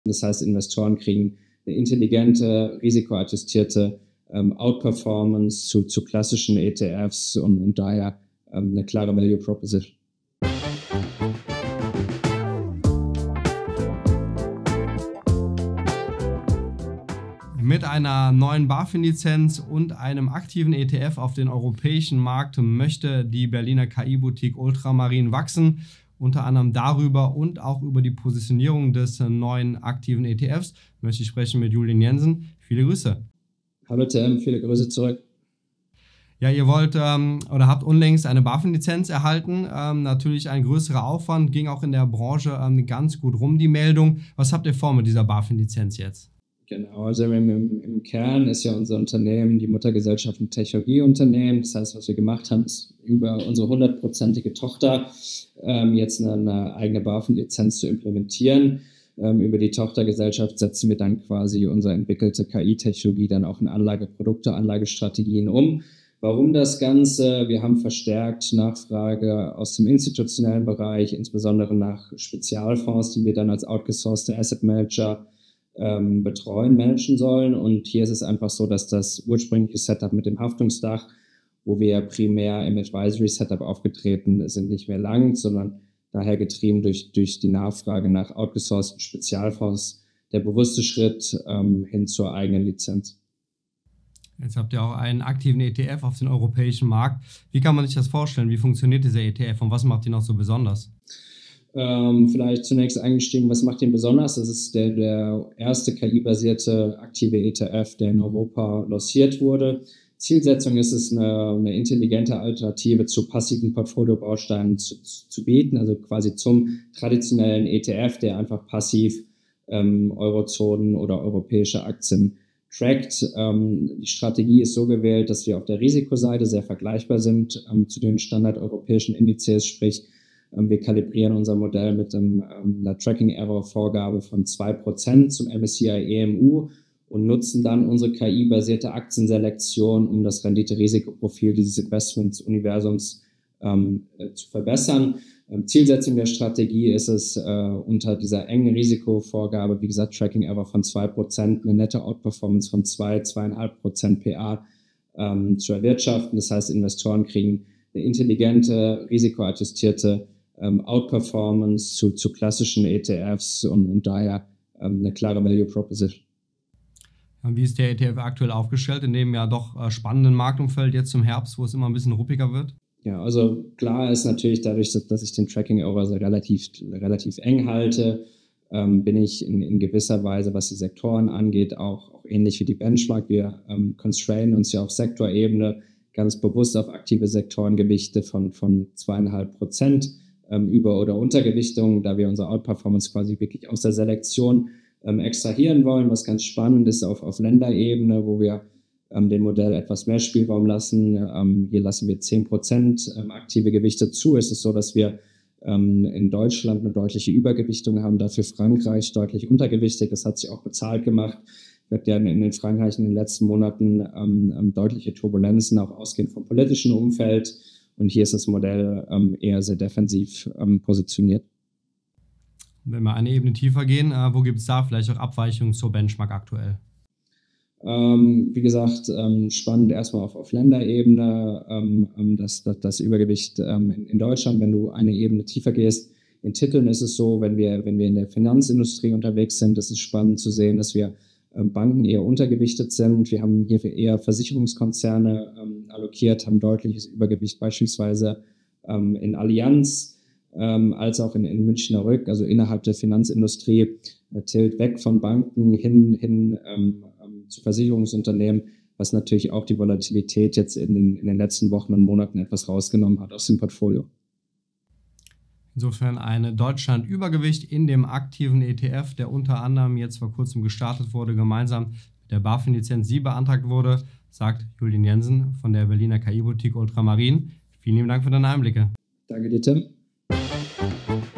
Das heißt, Investoren kriegen eine intelligente, risikoadjustierte Outperformance zu klassischen ETFs und daher eine klare Value Proposition. Mit einer neuen BaFin-Lizenz und einem aktiven ETF auf den europäischen Markt möchte die Berliner KI-Boutique Ultramarin wachsen. Unter anderem darüber und auch über die Positionierung des neuen aktiven ETFs möchte ich sprechen mit Julian Jensen. Viele Grüße. Hallo Tim, viele Grüße zurück. Ja, ihr wollt oder habt unlängst eine BaFin-Lizenz erhalten. Natürlich ein größerer Aufwand, ging auch in der Branche ganz gut rum, die Meldung. Was habt ihr vor mit dieser BaFin-Lizenz jetzt? Genau, also im Kern ist ja unser Unternehmen die Muttergesellschaft ein Technologieunternehmen. Das heißt, was wir gemacht haben, ist über unsere 100%ige Tochter jetzt eine eigene BaFin-Lizenz zu implementieren. Über die Tochtergesellschaft setzen wir dann quasi unsere entwickelte KI-Technologie dann auch in Anlageprodukte, Anlagestrategien um. Warum das Ganze? Wir haben verstärkt Nachfrage aus dem institutionellen Bereich, insbesondere nach Spezialfonds, die wir dann als outgesourcete Asset Manager betreuen, managen sollen. Und hier ist es einfach so, dass das ursprüngliche Setup mit dem Haftungsdach, wo wir primär im Advisory-Setup aufgetreten sind, nicht mehr langt, sondern daher getrieben durch die Nachfrage nach outgesourceten Spezialfonds der bewusste Schritt hin zur eigenen Lizenz. Jetzt habt ihr auch einen aktiven ETF auf den europäischen Markt. Wie kann man sich das vorstellen? Wie funktioniert dieser ETF und was macht ihn noch so besonders? Vielleicht zunächst eingestiegen, was macht ihn besonders? Das ist der erste KI-basierte aktive ETF, der in Europa lanciert wurde. Zielsetzung ist es, eine intelligente Alternative zu passiven Portfoliobausteinen zu bieten, also quasi zum traditionellen ETF, der einfach passiv Eurozonen oder europäische Aktien trackt. Die Strategie ist so gewählt, dass wir auf der Risikoseite sehr vergleichbar sind zu den standardeuropäischen Indizes, sprich wir kalibrieren unser Modell mit einer Tracking-Error-Vorgabe von 2% zum MSCI EMU und nutzen dann unsere KI-basierte Aktienselektion, um das Rendite-Risikoprofil dieses Investments-Universums zu verbessern. Zielsetzung der Strategie ist es, unter dieser engen Risikovorgabe, wie gesagt, Tracking-Error von 2%, eine nette Outperformance von 2,5% PA zu erwirtschaften. Das heißt, Investoren kriegen eine intelligente, risikoadjustierte Outperformance zu klassischen ETFs und daher eine klare Value Proposition. Wie ist der ETF aktuell aufgestellt in dem ja doch spannenden Marktumfeld jetzt zum Herbst, wo es immer ein bisschen ruppiger wird? Ja, also klar ist natürlich dadurch, dass ich den Tracking-Error relativ eng halte, bin ich in gewisser Weise, was die Sektoren angeht, auch ähnlich wie die Benchmark. Wir constrainen uns ja auf Sektorebene ganz bewusst auf aktive Sektorengewichte von 2,5% Über- oder Untergewichtung, da wir unsere Outperformance quasi wirklich aus der Selektion extrahieren wollen, was ganz spannend ist auf Länderebene, wo wir dem Modell etwas mehr Spielraum lassen. Hier lassen wir 10% aktive Gewichte zu. Es ist so, dass wir in Deutschland eine deutliche Übergewichtung haben, dafür Frankreich deutlich untergewichtig. Das hat sich auch bezahlt gemacht. Wir hatten ja in Frankreich in den letzten Monaten deutliche Turbulenzen, auch ausgehend vom politischen Umfeld. Und hier ist das Modell eher sehr defensiv positioniert. Wenn wir eine Ebene tiefer gehen, wo gibt es da vielleicht auch Abweichungen zur Benchmark aktuell? Wie gesagt, spannend erstmal auf Länderebene, das Übergewicht in Deutschland. Wenn du eine Ebene tiefer gehst, in Titeln ist es so, wenn wir in der Finanzindustrie unterwegs sind, ist es spannend zu sehen, dass wir Banken eher untergewichtet sind. Wir haben hier eher Versicherungskonzerne allokiert, haben deutliches Übergewicht beispielsweise in Allianz als auch in Münchner Rück, also innerhalb der Finanzindustrie, tilt weg von Banken hin zu Versicherungsunternehmen, was natürlich auch die Volatilität jetzt in den letzten Wochen und Monaten etwas rausgenommen hat aus dem Portfolio. Insofern ein Deutschland-Übergewicht in dem aktiven ETF, der unter anderem jetzt vor kurzem gestartet wurde, gemeinsam mit der BaFin-Lizenz, die beantragt wurde, sagt Julian Jensen von der Berliner KI-Boutique Ultramarin. Vielen lieben Dank für deine Einblicke. Danke dir, Tim.